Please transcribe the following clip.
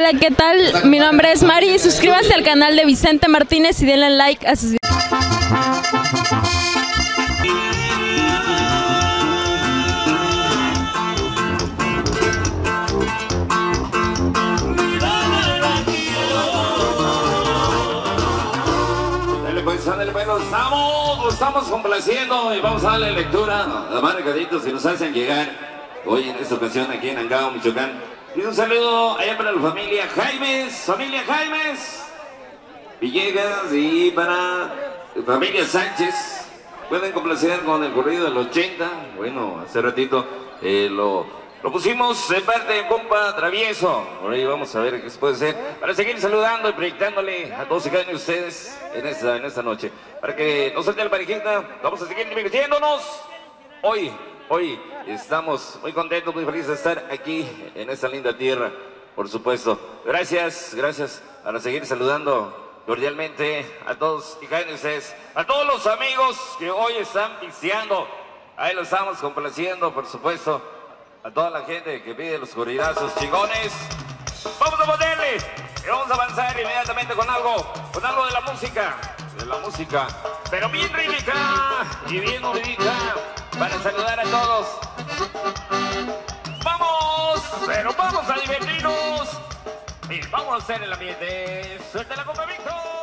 Hola, ¿qué tal? Mi nombre es Mari. Suscríbanse al canal de Vicente Martínez y denle like a sus videos. Ándale, pues, lo estamos complaciendo y vamos a darle lectura a más recaditos que nos hacen llegar hoy en esta ocasión aquí en Angao, Michoacán. Y un saludo allá para la familia Jaimes, Villegas, y para la familia Sánchez. Pueden complacer con el corrido del 80. Bueno, hace ratito lo pusimos en parte de compa travieso. Por ahí vamos a ver qué se puede hacer para seguir saludando y proyectándole a todos y cada uno de ustedes en esta noche. Para que no salte la parejita, vamos a seguir divirtiéndonos. Hoy estamos muy contentos, muy felices de estar aquí en esta linda tierra, por supuesto. Gracias para seguir saludando cordialmente a todos y cada uno de ustedes. A todos los amigos que hoy están pisteando, ahí lo estamos complaciendo, por supuesto. A toda la gente que pide los corridazos chingones, vamos a ponerle y vamos a avanzar inmediatamente con algo de la música, pero bien rítmica y bien movidita para saludar a todos. Vamos a divertirnos y vamos a hacer el ambiente. Suelta la copa, Víctor.